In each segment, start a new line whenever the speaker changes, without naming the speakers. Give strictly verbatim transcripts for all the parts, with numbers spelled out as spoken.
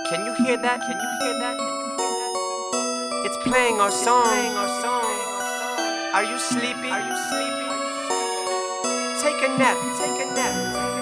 Can you hear that? Can you hear that? Can you hear that? It's playing our song. It's playing our song. Are you sleepy? Are you sleepy? Take a nap. Take a nap.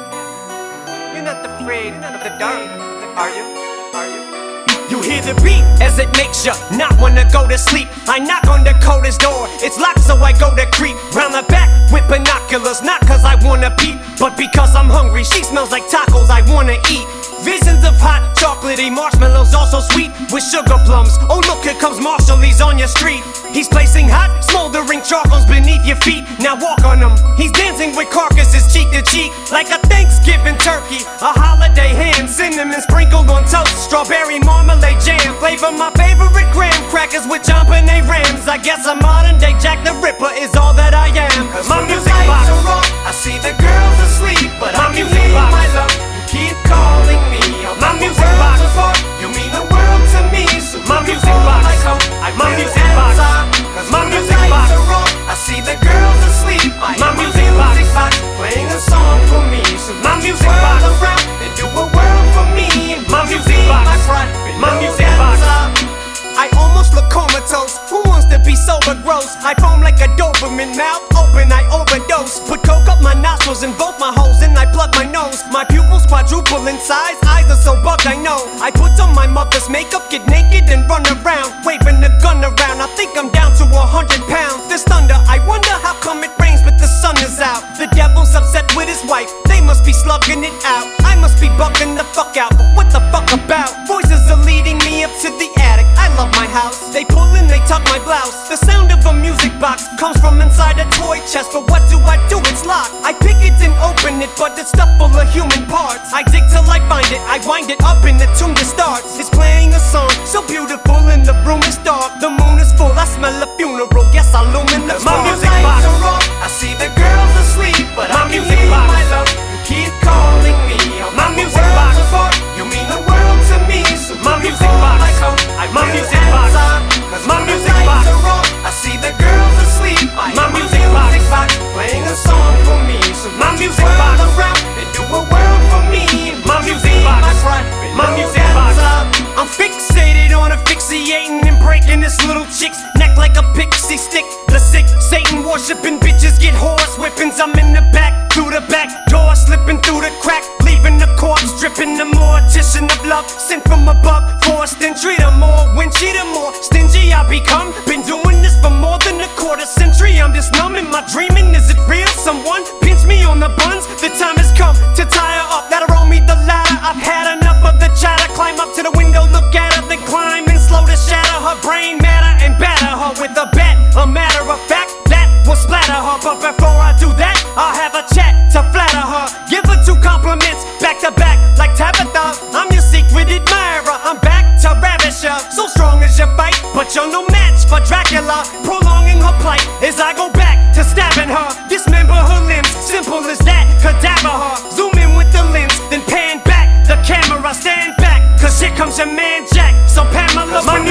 You're not afraid of the dark, are you? Are you?
You hear the beat as it makes you not wanna go to sleep. I knock on Dakota's door, it's locked so I go to creep round the back with binoculars, not cause I wanna peep, but because I'm hungry. She smells like tacos I wanna eat. Visions of hot, chocolatey marshmallows, also sweet with sugar plums. Oh look, here comes Marshall, he's on your street. He's placing hot, smoldering charcoals beneath your feet. Now walk on them. He's dancing with carcasses cheek to cheek, like a Thanksgiving turkey, a holiday ham, cinnamon sprinkled on toast, strawberry marmalade jam. Flavor my favorite graham crackers with jampanay rams. I guess a modern day Jack the Ripper is all that I am. My music box,
I see the girls asleep, but
my
I can
music
feel
box.
my love. You keep calling me.
My music box.
You mean the world to me. So
My music box.
like how I
My
feel
music box.
inside. Cause
My
when the
music
lights
box.
are off, I see the girls asleep. I
My
hear
music box.
box playing a song for me. So
My
let you
music
twirl
box.
around and do a world for me. And
My
would you
music
be
box.
my friend
My
below
music
that
box.
top?
I almost look comatose. Who wants to be sober gross? I foam like a Doberman, mouth open, I overdose. Put coke up my nostrils and both my holes, and I plug my nose. My pupils quadruple in size, eyes are so bugged I know. I put on my mother's makeup, get naked and run around, waving the gun around. I think I'm down to a hundred pounds. This thunder, I wonder how come it rains but the sun is out. The devil's upset with his wife, they must be slugging it out. I must be bugging the fuck out, but what the fuck about? Voices are leading me up to the attic. I love my house. They pull and they tuck my blouse. The sound of a music box comes from inside a toy chest, but what do I do? It's locked. I pick it and open it, but it's stuffed full of human parts. I dig till I find it, I wind it up and the tune just starts. It's playing a song so beautiful and the room is dark. The moon is full, I smell a funeral. Guess I'll illumine the
My
my
music
music box.
are off. I see the girls asleep, but
My
I can
music
feel
box.
my love. You keep calling me.
My
The
music
world's
box.
apart. You mean the world to me. So
My
you
music
call
box.
like how I
My
feel
music box.
inside. 'Cause
My
when the
music
lights
box.
are off, I see the girls asleep. I
My
hear
music
my
box.
music box playing a song for me. So
My
would you
music
twirl
box.
around and do a world for me. And
My
would you
music
be
box.
my friend
My
below
music
that
box.
top?
I'm fixated on asphyxiating and breaking this little chick's neck like a pixie stick. The sick Satan worshipping bitches get horse whippings. I'm in the back, through the back door, slipping through the crack, leaving the corpse dripping. The mortician of love sent from above, forced entry. The more winchy, the more stingy I become. Been doing this for more than a quarter century. I'm just numb. Am I dreaming? Is it real? Someone pinch me on the buns. The time has come to tie her up. Let her roll me the ladder. I've had enough of the chatter. Climb up to the window, look at her, then climb and slow to shatter her brain matter and batter her with a bat. A matter of fact, that will splatter her. But before I do that, I'll have a chat to flatter her. Give her two compliments back to back like Tabitha. I'm your secret admirer. I'm back to ravish her. So strong as your fight, but you're no match for Dracula. Prolonging her plight as I go back to stabbing her. Dismember her limbs, simple as that. Cadaver her. Zoom in with the lens, then pan back the camera. Stand back, cause here comes your man Jack. So Pamela, my